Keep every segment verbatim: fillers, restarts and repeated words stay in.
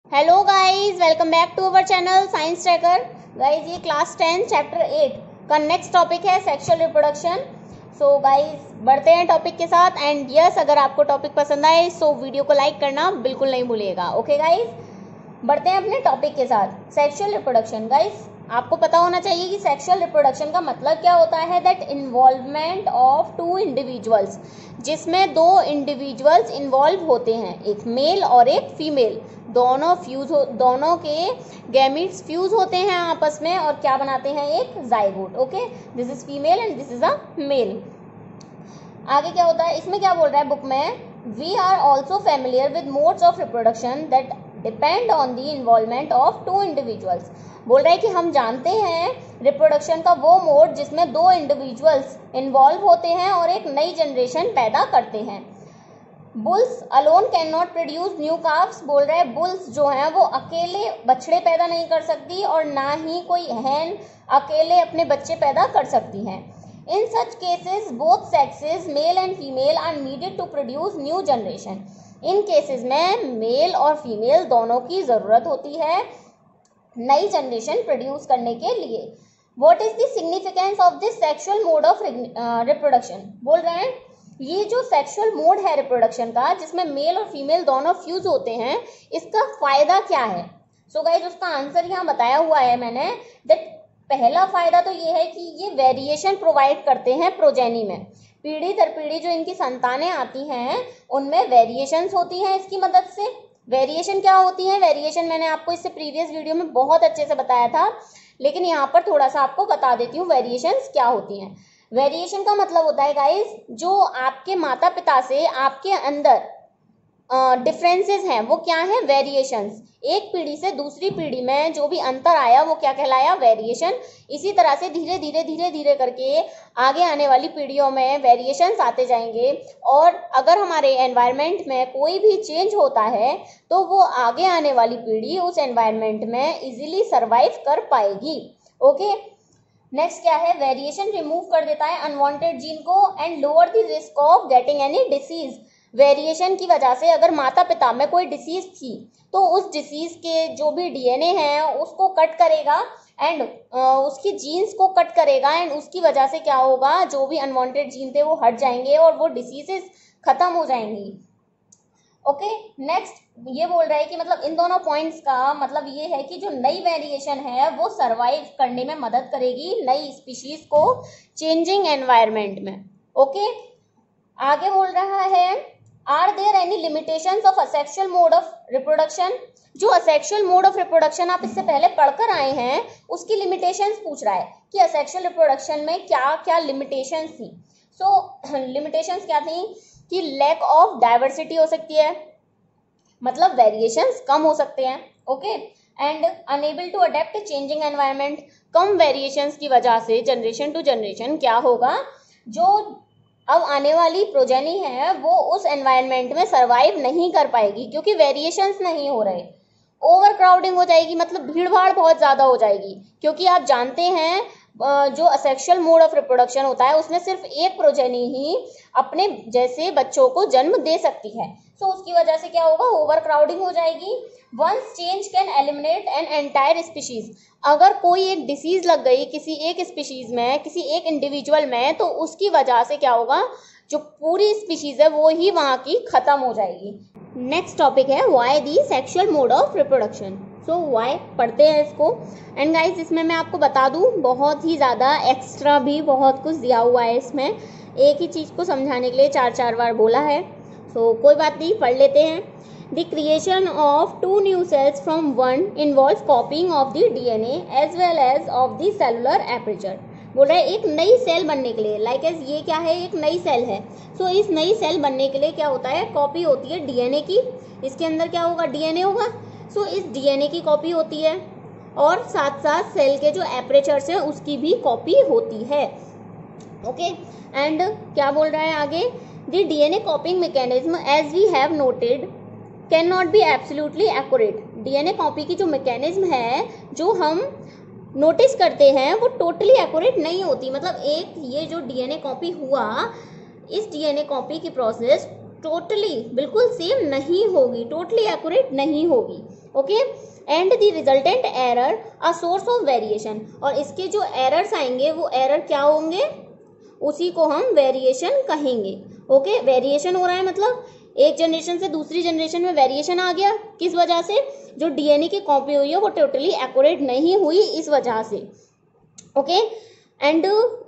Hello guys, welcome back to our channel science tracker. Guys, ये class ten chapter eight का next topic है sexual reproduction. So guys, बढ़ते हैं topic के साथ। एंड यस, अगर आपको टॉपिक पसंद आए सो वीडियो को लाइक करना बिल्कुल नहीं भूलिएगा। ओके गाइस, बढ़ते हैं अपने टॉपिक के साथ। Sexual reproduction. गाइस, आपको पता होना चाहिए कि सेक्सुअल रिप्रोडक्शन का मतलब क्या होता है। That involvement of two individuals, जिसमें दो इंडिविजुअल्स इन्वॉल्व होते हैं, एक मेल और एक फीमेल। दोनों फ्यूज हो दोनों के गैमीट्स फ्यूज होते हैं आपस में और क्या बनाते हैं, एक zygote. Okay, this is female and this is a male. आगे क्या होता है, इसमें क्या बोल रहा है बुक में, we are also familiar with modes of reproduction that depend on the involvement of two individuals. बोल रहा है कि हम जानते हैं रिप्रोडक्शन का वो मोड जिसमें दो इंडिविजुअल्स इन्वॉल्व होते हैं और एक नई जनरेशन पैदा करते हैं। Bulls alone can not produce new calves. बोल रहे हैं बुल्स जो हैं वो अकेले बछड़े पैदा नहीं कर सकती और ना ही कोई हैन अकेले अपने बच्चे पैदा कर सकती हैं। In such cases both sexes male and female are needed to produce new generation. इन केसेस में मेल और फीमेल दोनों की ज़रूरत होती है नई जनरेशन प्रोड्यूस करने के लिए। What is the significance of this sexual mode of reproduction. बोल रहे हैं ये जो सेक्सुअल मोड है रिप्रोडक्शन का, जिसमें मेल और फीमेल दोनों फ्यूज होते हैं, इसका फायदा क्या है। सो गाइस, उसका आंसर यहाँ बताया हुआ है मैंने। दैट पहला फायदा तो ये है कि ये वेरिएशन प्रोवाइड करते हैं प्रोजेनी में। पीढ़ी दर पीढ़ी जो इनकी संतानें आती हैं उनमें वेरिएशंस होती हैं इसकी मदद से। वेरिएशन क्या होती है, वेरिएशन मैंने आपको इससे प्रीवियस वीडियो में बहुत अच्छे से बताया था, लेकिन यहाँ पर थोड़ा सा आपको बता देती हूँ वेरिएशंस क्या होती हैं। वेरिएशन का मतलब होता है गाइस, जो आपके माता पिता से आपके अंदर डिफरेंसेस हैं वो क्या है, वेरिएशंस। एक पीढ़ी से दूसरी पीढ़ी में जो भी अंतर आया वो क्या कहलाया, वेरिएशन। इसी तरह से धीरे धीरे धीरे धीरे करके आगे आने वाली पीढ़ियों में वेरिएशंस आते जाएंगे। और अगर हमारे एनवायरनमेंट में कोई भी चेंज होता है तो वो आगे आने वाली पीढ़ी उस एनवायरनमेंट में इजीली सर्वाइव कर पाएगी। ओके, नेक्स्ट क्या है, वेरिएशन रिमूव कर देता है अनवांटेड जीन को and lower the risk of getting any disease. Variation की वजह से अगर माता पिता में कोई डिसीज थी तो उस डिसीज के जो भी डीएनए हैं उसको कट करेगा एंड उसकी जीन्स को कट करेगा एंड उसकी वजह से क्या होगा, जो भी अनवांटेड जीन थे वो हट जाएंगे और वो डिसीजेस खत्म हो जाएंगी। ओके okay, नेक्स्ट ये बोल रहा है कि मतलब इन दोनों पॉइंट्स का मतलब ये है कि जो नई वेरिएशन है वो सरवाइव करने में मदद करेगी नई स्पीशीज को चेंजिंग एनवायरनमेंट में। Okay okay? आगे बोल रहा है, are there any limitations of asexual mode of reproduction. जो असेक्सुअल मोड ऑफ रिप्रोडक्शन आप इससे पहले पढ़कर आए हैं उसकी लिमिटेशंस पूछ रहा है कि असेक्सुअल रिप्रोडक्शन में क्या क्या लिमिटेशंस थी। सो लिमिटेशंस क्या थी कि लैक ऑफ डाइवर्सिटी हो सकती है, मतलब वेरिएशंस कम हो सकते हैं। Okay, and unable to adapt changing environment. कम वेरिएशंस की वजह से जनरेशन टू जनरेशन क्या होगा, जो अब आने वाली प्रोजेनी है वो उस एनवायरनमेंट में सरवाइव नहीं कर पाएगी क्योंकि वेरिएशंस नहीं हो रहे। ओवर क्राउडिंग हो जाएगी, मतलब भीड़ भाड़ बहुत ज़्यादा हो जाएगी। क्योंकि आप जानते हैं जो असेक्सुअल मोड ऑफ रिप्रोडक्शन होता है उसमें सिर्फ एक प्रोजेनी ही अपने जैसे बच्चों को जन्म दे सकती है। सो so, उसकी वजह से क्या होगा, ओवर क्राउडिंग हो जाएगी। Once change can eliminate an entire species. अगर कोई एक डिसीज लग गई किसी एक स्पीशीज में, किसी एक इंडिविजुअल में, तो उसकी वजह से क्या होगा, जो पूरी स्पीशीज है वो ही वहाँ की खत्म हो जाएगी। नेक्स्ट टॉपिक है why the sexual mode of reproduction. So why पढ़ते हैं इसको। एंड गाइस, इसमें मैं आपको बता दूं बहुत ही ज़्यादा एक्स्ट्रा भी बहुत कुछ दिया हुआ है इसमें। एक ही चीज़ को समझाने के लिए चार चार बार बोला है। सो so, कोई बात नहीं, पढ़ लेते हैं। The creation of two new cells from one involve copying of the DNA as well as of the cellular aperture. बोल रहा है एक नई सेल बनने के लिए, लाइक एज ये क्या है, एक नई सेल है। सो so, इस नई सेल बनने के लिए क्या होता है, कॉपी होती है डीएनए की। इसके अंदर क्या होगा, डीएनए होगा। सो so, इस डीएनए की कॉपी होती है और साथ साथ सेल के जो एपरेचर्स हैं उसकी भी कॉपी होती है। ओके, एंड क्या बोल रहा है आगे, the DNA copying mechanism as we have noted can not be absolutely accurate. DNA copy की जो मैकेनिज्म है जो हम नोटिस करते हैं वो टोटली एक्यूरेट नहीं होती। मतलब एक ये जो डीएनए कॉपी हुआ, इस डीएनए कॉपी की प्रोसेस टोटली बिल्कुल सेम नहीं होगी, टोटली एक्यूरेट नहीं होगी। Okay, and the resultant error a source of variation, और इसके जो एरर्स आएंगे वो एरर क्या होंगे, उसी को हम वेरिएशन कहेंगे। ओके, वेरिएशन हो रहा है मतलब एक जनरेशन से दूसरी जनरेशन में वेरिएशन आ गया, किस वजह से, जो डीएनए की कॉपी हुई है वो टोटली एक्यूरेट नहीं हुई इस वजह से। Okay, and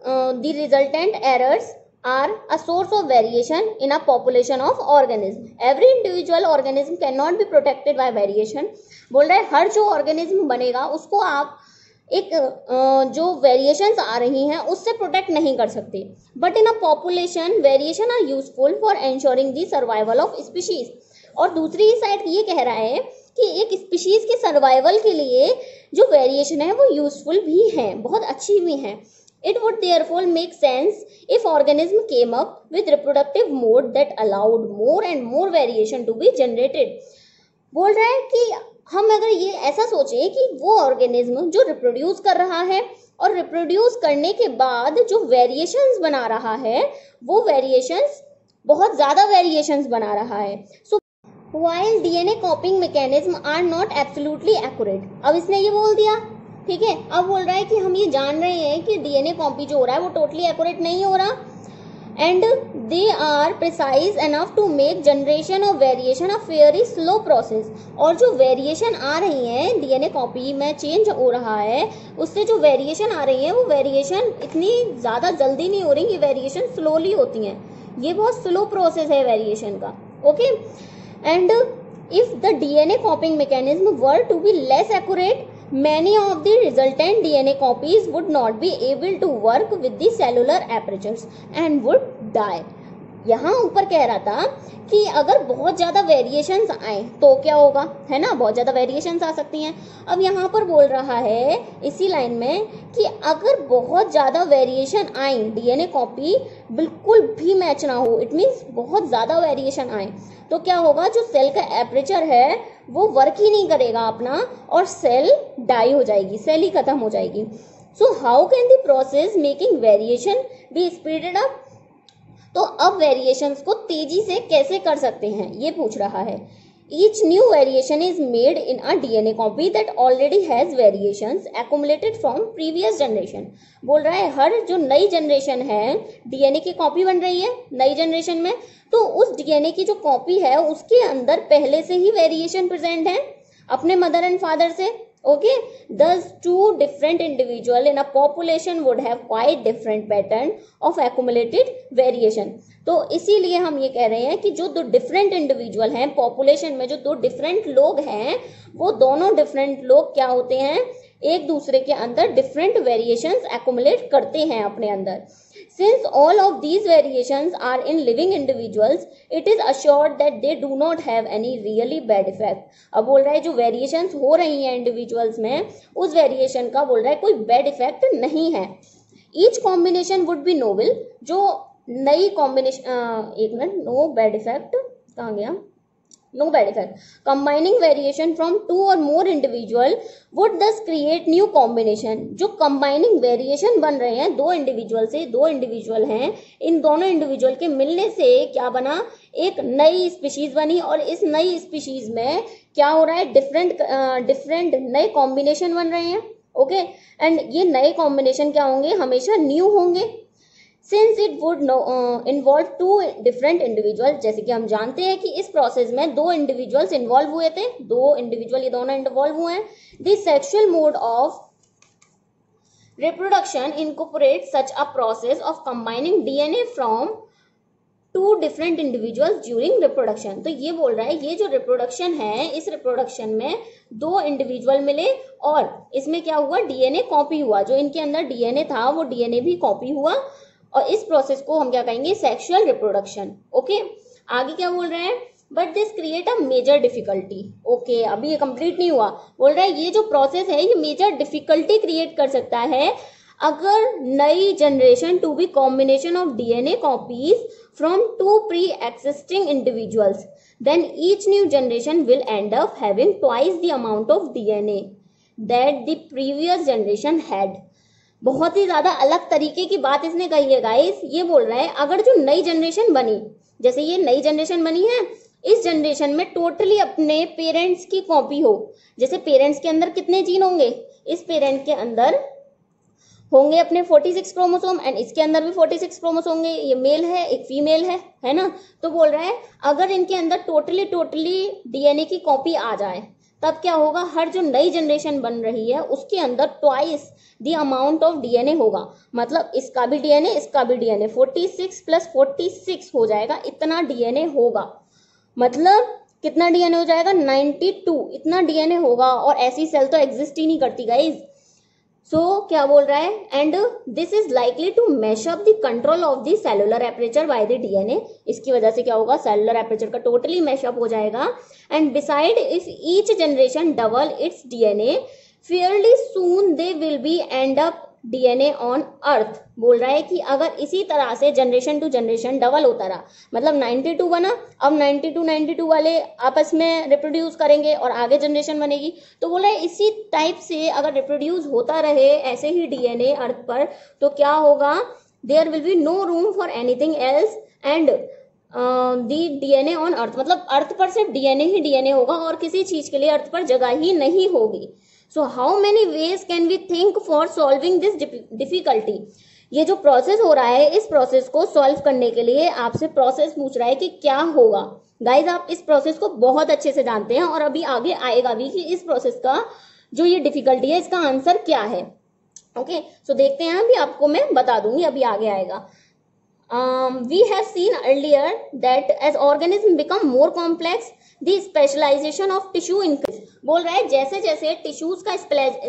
the resultant errors are a source of variation in a population of organism. Every individual organism cannot be protected by variation. बोल रहा है हर जो ऑर्गेनिज्म बनेगा उसको आप एक जो वेरिएशंस आ रही हैं उससे प्रोटेक्ट नहीं कर सकते, but in a population variation are useful for ensuring the survival of species. और दूसरी साइड ये कह रहा है कि एक स्पीशीज के सर्वाइवल के लिए जो वेरिएशन है वो यूजफुल भी है, बहुत अच्छी भी है। It would therefore make sense if organism came up with reproductive mode that allowed more and more variation to be generated. बोल रहा है कि हम अगर ये ऐसा सोचें कि वो ऑर्गेनिज्म जो रिप्रोड्यूस कर रहा है और रिप्रोड्यूस करने के बाद जो वेरिएशंस बना रहा है वो वेरिएशंस बहुत ज़्यादा वेरिएशंस बना रहा है। सो while D N A copying mechanism are not absolutely accurate, अब इसने ये बोल दिया, ठीक है। अब बोल रहा है कि हम ये जान रहे हैं कि डीएनए कॉपी जो हो रहा है वो टोटली एक्यूरेट नहीं हो रहा, and they are precise enough to make generation of variation a very slow process. और जो वेरिएशन आ रही है डीएनए कॉपी में चेंज हो रहा है उससे जो वेरिएशन आ रही है वो वेरिएशन इतनी ज़्यादा जल्दी नहीं हो रही, ये वेरिएशन स्लोली होती हैं, ये बहुत स्लो प्रोसेस है वेरिएशन का। Okay, and if the DNA copying mechanism were to be less accurate, many of the resultant D N A copies would not be able to work with the cellular apertures and would die. यहाँ ऊपर कह रहा था कि अगर बहुत ज़्यादा variations आए तो क्या होगा, है ना, बहुत ज़्यादा वेरिएशंस आ सकती हैं। अब यहाँ पर बोल रहा है इसी लाइन में कि अगर बहुत ज़्यादा वेरिएशन आए, डीएनए कॉपी बिल्कुल भी मैच ना हो, इट मीन्स बहुत ज़्यादा वेरिएशन आए, तो क्या होगा, जो सेल का एपरेचर है वो वर्क ही नहीं करेगा अपना और सेल डाई हो जाएगी, सेल ही खत्म हो जाएगी। So how can the process making variation be speeded up, तो अब वेरिएशंस को तेजी से कैसे कर सकते हैं ये पूछ रहा है। Each new variation is made in a DNA copy that already has variations accumulated from previous generation. बोल रहा है हर जो नई जनरेशन है डीएनए की कॉपी बन रही है नई जनरेशन में, तो उस डीएनए की जो कॉपी है उसके अंदर पहले से ही वेरिएशन प्रेजेंट है अपने मदर एंड फादर से। Okay, thus two different individual in a population would have quite different pattern of accumulated variation. तो इसीलिए हम ये कह रहे हैं कि जो दो डिफरेंट इंडिविजुअल हैं पॉपुलेशन में, जो दो डिफरेंट लोग हैं वो दोनों डिफरेंट लोग क्या होते हैं, एक दूसरे के अंदर डिफरेंट वेरिएशंस एक्युमुलेट करते हैं अपने अंदर। Since all of these variations are in living individuals, it is assured that they do not have any really bad effect. अब बोल रहा है जो वेरिएशंस हो रही हैं इंडिविजुअल्स में उस वेरिएशन का बोल रहा है कोई बैड इफेक्ट नहीं है। Each combination would be novel, जो नई कॉम्बिनेशन, एक मिनट, नो बैड इफेक्ट कहाँ गया, no bad effect. Combining variation from two or more individual would thus create new combination. जो combining variation बन रहे हैं दो इंडिविजुअल से, दो इंडिविजुअल हैं, इन दोनों इंडिविजुअल के मिलने से क्या बना, एक नई स्पीशीज बनी, और इस नई स्पीशीज में क्या हो रहा है, डिफरेंट डिफरेंट नए कॉम्बिनेशन बन रहे हैं। ओके, एंड ये नए कॉम्बिनेशन क्या होंगे, हमेशा न्यू होंगे। Since it would involve two different individual, जैसे कि हम जानते हैं कि इस प्रोसेस में दो इंडिविजुअल्स इन्वॉल्व हुए थे, दो इंडिविजुअल ये दोनों इन्वॉल्व हुए हैं। The sexual mode of reproduction incorporate such a process of combining DNA from two different individuals during reproduction. तो ये बोल रहा है ये जो रिप्रोडक्शन है, इस रिप्रोडक्शन में दो इंडिविजुअल मिले और इसमें क्या हुआ, डीएनए कॉपी हुआ, जो इनके अंदर डीएनए था वो डीएनए भी कॉपी हुआ, और इस प्रोसेस को हम क्या कहेंगे, सेक्सुअल रिप्रोडक्शन। ओके, आगे क्या बोल रहे हैं, but this create a major difficulty. Okay, अभी ये कंप्लीट नहीं हुआ, बोल रहा है ये जो प्रोसेस है ये मेजर डिफिकल्टी क्रिएट कर सकता है अगर नई generation to be combination of DNA copies from two pre existing individuals, then each new generation will end up having twice the amount of DNA that the previous generation had. बहुत ही ज्यादा अलग तरीके की बात इसने कही है गाइस। ये बोल रहा है अगर जो नई जनरेशन बनी, जैसे ये नई जनरेशन बनी है इस जनरेशन में टोटली अपने पेरेंट्स की कॉपी हो। जैसे पेरेंट्स के अंदर कितने जीन होंगे, इस पेरेंट के अंदर होंगे अपने छियालीस क्रोमोसोम एंड इसके अंदर भी छियालीस क्रोमोसोम होंगे। ये मेल है, एक फीमेल है, है ना। तो बोल रहा है अगर इनके अंदर टोटली टोटली डीएनए की कॉपी आ जाए तब क्या होगा, हर जो नई जनरेशन बन रही है उसके अंदर twice the amount of DNA होगा। मतलब इसका भी डीएनए, इसका भी डीएनए, छियालीस प्लस छियालीस हो जाएगा, इतना डीएनए होगा। मतलब कितना डीएनए हो जाएगा, बानवे, इतना डीएनए होगा। और ऐसी सेल तो एग्जिस्ट ही नहीं करती गाइज। सो so, क्या बोल रहा है, and this is likely to mess up the control of the cellular aperture by the DNA. इसकी वजह से क्या होगा, सेलुलर एपरेचर का टोटली मैश अप हो जाएगा। And beside if each generation double its DNA fairly soon they will be end up DNA on earth. बोल रहा है कि अगर इसी तरह से जनरेशन टू जनरेशन डबल होता रहा, मतलब बानवे बना, अब बानवे बानवे वाले आपस में रिप्रोड्यूस करेंगे और आगे जनरेशन बनेगी। तो बोल रहा है इसी टाइप से अगर रिप्रोड्यूस होता रहे ऐसे ही डीएनए अर्थ पर, तो क्या होगा, there will be no room for anything else and the DNA on earth. मतलब अर्थ पर सिर्फ डीएनए ही डीएनए होगा और किसी चीज के लिए अर्थ पर जगह ही नहीं होगी। So how many ways can we think for solving this difficulty. ये जो प्रोसेस हो रहा है, इस प्रोसेस को सॉल्व करने के लिए आपसे प्रोसेस पूछ रहा है कि क्या होगा। गाइज आप इस प्रोसेस को बहुत अच्छे से जानते हैं और अभी आगे आएगा भी कि इस प्रोसेस का जो ये डिफिकल्टी है इसका आंसर क्या है। ओके okay, सो so देखते हैं, अभी आपको मैं बता दूंगी, अभी आगे आएगा। Um, we have seen earlier that as organisms become more complex, the specialization of tissue increase. बोल रहा है जैसे जैसे टिश्यूज का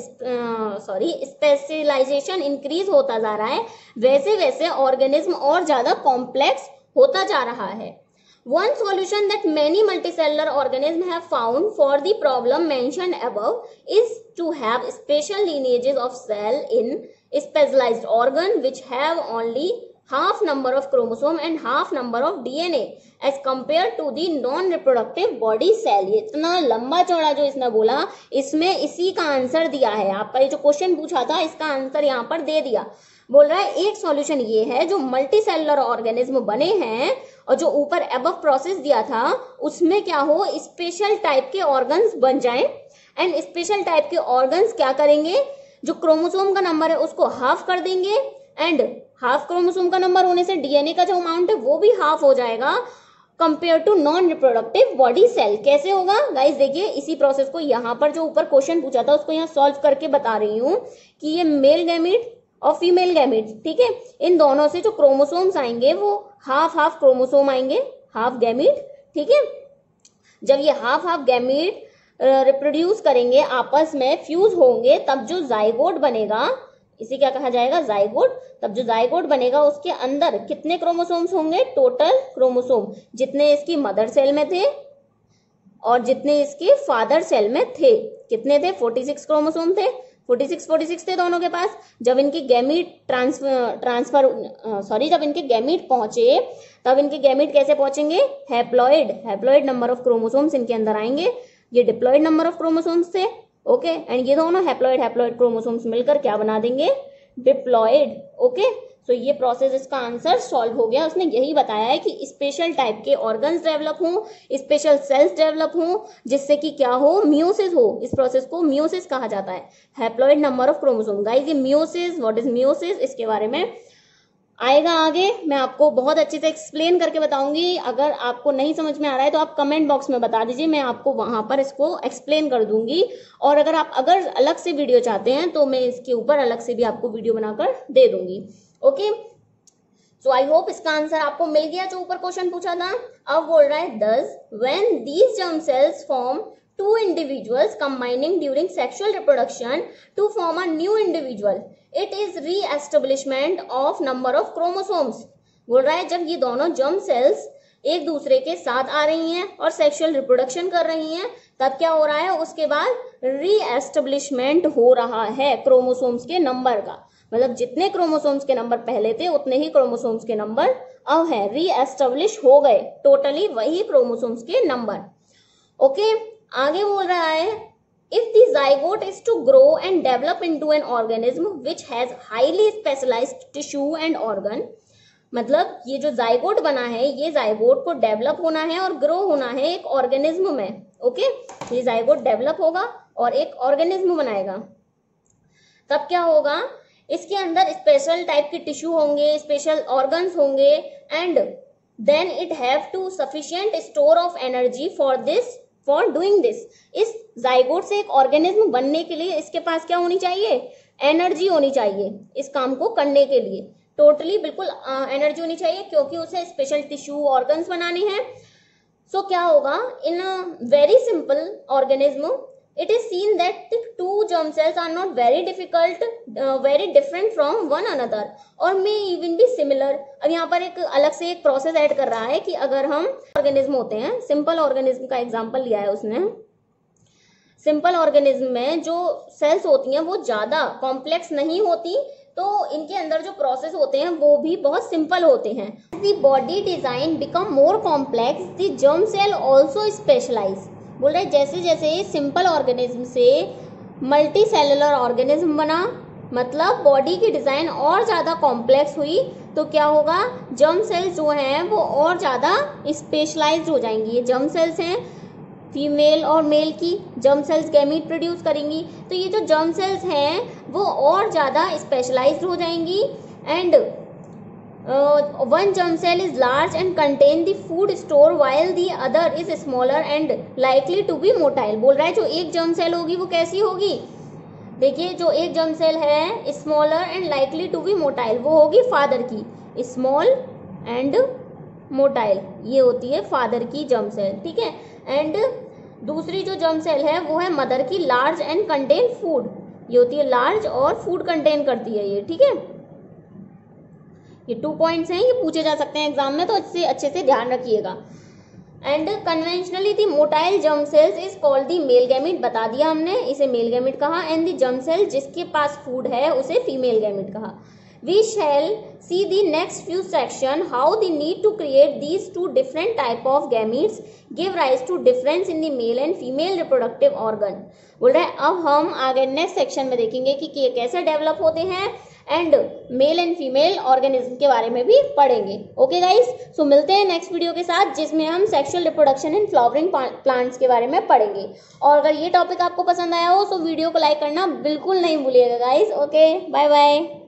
सॉरी स्पेशलाइजेशन इंक्रीज होता जा रहा है, वैसे वैसे ऑर्गेनिज्म और ज्यादा कॉम्प्लेक्स होता जा रहा है। One solution that many multicellular organisms have found for the problem mentioned above is to have special lineages of cell in specialized organ which have only half number of chromosome and half number of D N A as compared to the non-reproductive body cell। ये इतना लंबा चौड़ा जो इसने बोला, इसमें इसी का आंसर दिया है। आपका ये जो क्वेश्चन पूछा था इसका आंसर यहाँ पर दे दिया। बोल रहा है एक सॉल्यूशन ये है, जो मल्टी सेलुलर ऑर्गेनिज्म बने हैं और जो ऊपर एबव प्रोसेस दिया था उसमें क्या हो, स्पेशल टाइप के ऑर्गन्स बन जाएं। एंड स्पेशल टाइप के ऑर्गन्स क्या करेंगे, जो क्रोमोसोम का नंबर है उसको हाफ कर देंगे एंड हाफ क्रोमोसोम का नंबर होने से डीएनए का जो अमाउंट है वो भी हाफ हो जाएगा compare to non reproductive body cell. कैसे होगा गाइस, देखिए इसी प्रोसेस को यहाँ पर जो ऊपर क्वेश्चन पूछा था उसको यहाँ सॉल्व करके बता रही हूँ कि ये मेल गैमीट और फीमेल गैमीट, ठीक है, इन दोनों से जो क्रोमोसोम्स आएंगे वो हाफ हाफ क्रोमोसोम आएंगे, हाफ गैमीट, ठीक है। जब ये हाफ हाफ गैमीट रिप्रोड्यूस करेंगे, आपस में फ्यूज होंगे, तब जो जाइगोट बनेगा, इसे क्या कहा जाएगा, जाइगोट। तब जो जाइगोट बनेगा उसके अंदर कितने क्रोमोसोम्स होंगे, टोटल क्रोमोसोम जितने इसकी मदर सेल में थे और जितने इसके फादर सेल में थे, कितने थे, छियालीस क्रोमोसोम थे, छियालीस छियालीस थे दोनों के पास। जब इनके गैमीट ट्रांसफर ट्रांसफर सॉरी जब इनके गैमीट पहुंचे, तब इनके गैमीट कैसे पहुंचेंगे, haploid haploid number of chromosomes इनके अंदर आएंगे। ये डिप्लॉइड नंबर ऑफ क्रोमोसोम्स थे, ओके okay, एंड ये दोनों हैप्लॉइड हैप्लॉइड क्रोमोसोम्स मिलकर क्या बना देंगे, डिप्लॉइड। ओके, सो ये प्रोसेस, इसका आंसर सॉल्व हो गया। उसने यही बताया है कि स्पेशल टाइप के ऑर्गन्स डेवलप हों, स्पेशल सेल्स डेवलप हों, जिससे कि क्या हो, मियोसिस हो। इस प्रोसेस को मियोसिस कहा जाता है, haploid number of chromosome. Guys ये मियोसिस, व्हाट इज मियोसिस, इसके बारे में आएगा आगे, मैं आपको बहुत अच्छे से एक्सप्लेन करके बताऊंगी। अगर आपको नहीं समझ में आ रहा है तो आप कमेंट बॉक्स में बता दीजिए, मैं आपको वहां पर इसको एक्सप्लेन कर दूंगी। और अगर आप अगर अलग से वीडियो चाहते हैं तो मैं इसके ऊपर अलग से भी आपको वीडियो बनाकर दे दूंगी। ओके, सो आई होप इसका आंसर आपको मिल गया जो ऊपर क्वेश्चन पूछा था। अब बोल रहा है thus when these germ cells form two individuals combining during sexual reproduction to form a new individual, it is re-establishment of number of chromosomes। बोल रहा है जब ये दोनों जर्म सेल्स एक दूसरे के साथ आ रही हैं और सेक्सुअल रिप्रोडक्शन कर रही हैं, तब क्या हो रहा है, उसके बाद री-एस्टेब्लिशमेंट हो रहा है क्रोमोसोम्स के नंबर का। मतलब जितने क्रोमोसोम्स के नंबर पहले थे उतने ही क्रोमोसोम्स के नंबर अब है, री-एस्टेब्लिश हो गए, टोटली वही क्रोमोसोम्स के नंबर। Okay okay? आगे बोल रहा है if the zygote is to grow and develop into an organism which has highly specialised tissue and organ, मतलब ये जो जाइगोट बना है, ये जाइगोट को डेवलप होना है और ग्रो होना है एक ऑर्गेनिज्म में। ओके, ये जाइगोट डेवलप होगा और एक ऑर्गेनिज्म बनाएगा। तब क्या होगा, इसके अंदर स्पेशल टाइप के टिश्यू होंगे, स्पेशल ऑर्गन्स होंगे, and then it have to sufficient store of energy for this for doing this. इस जाइगोट से एक ऑर्गेनिज्म बनने के लिए इसके पास क्या होनी चाहिए, एनर्जी होनी चाहिए इस काम को करने के लिए। टोटली बिल्कुल एनर्जी होनी चाहिए, क्योंकि उसे स्पेशल टिश्यू ऑर्गन्स बनाने हैं। सो so, क्या होगा, in a very simple organism it is seen that two germ cells are not very difficult very different from one another और मे इवन बी सिमिलर। अब यहाँ पर एक अलग से एक प्रोसेस ऐड कर रहा है कि अगर हम ऑर्गेनिज्म होते हैं, सिंपल ऑर्गेनिज्म का एग्जांपल लिया है उसने। सिंपल ऑर्गेनिज्म में जो सेल्स होती हैं वो ज्यादा कॉम्प्लेक्स नहीं होती, तो इनके अंदर जो प्रोसेस होते हैं वो भी बहुत सिंपल होते हैं। The body design become more complex the germ cell also specialise. बोल रहे जैसे जैसे सिंपल ऑर्गेनिज्म से मल्टी सेलुलर ऑर्गेनिज्म बना, मतलब बॉडी की डिजाइन और ज्यादा कॉम्प्लेक्स हुई, तो क्या होगा, जर्म सेल्स जो हैं वो और ज्यादा स्पेशलाइज्ड हो जाएंगी। ये जर्म सेल्स हैं फीमेल और मेल की, जर्म सेल्स गैमीट प्रोड्यूस करेंगी, तो ये जो जर्म सेल्स हैं वो और ज़्यादा स्पेशलाइज्ड हो जाएंगी। And one germ cell is large and contain the food store while the other is smaller and likely to be motile. बोल रहा है जो एक जर्म सेल होगी वो कैसी होगी, देखिए जो एक जर्म सेल है smaller and likely to be motile, वो होगी फादर की, स्मॉल एंड मोटाइल, ये होती है फादर की जर्म सेल, ठीक है। एंड दूसरी जो जर्म सेल है वो है मदर की, लार्ज एंड कंटेन फूड, ये होती है लार्ज और फूड कंटेन करती है ये, ठीक है। ये टू पॉइंट्स हैं, ये पूछे जा सकते हैं एग्जाम में, तो इससे अच्छे से ध्यान रखिएगा। And conventionally the motile germ cells is called the male gamete, बता दिया हमने, इसे मेल गैमिट कहा। एंड दी जर्म सेल जिसके पास फूड है उसे फीमेल गैमिट कहा। We shall see the next few section how the need to create these two different type of gametes give rise to difference in the male and female reproductive organ। बोल रहे हैं अब हम आगे next section में देखेंगे कि ये कैसे डेवलप होते हैं and male and female organism के बारे में भी पढ़ेंगे। ओके गाइस, सो मिलते हैं नेक्स्ट वीडियो के साथ जिसमें हम sexual reproduction in flowering plants के बारे में पढ़ेंगे। और अगर ये टॉपिक आपको पसंद आया हो तो वीडियो को लाइक करना बिल्कुल नहीं भूलिएगा गाइस। Okay, bye bye.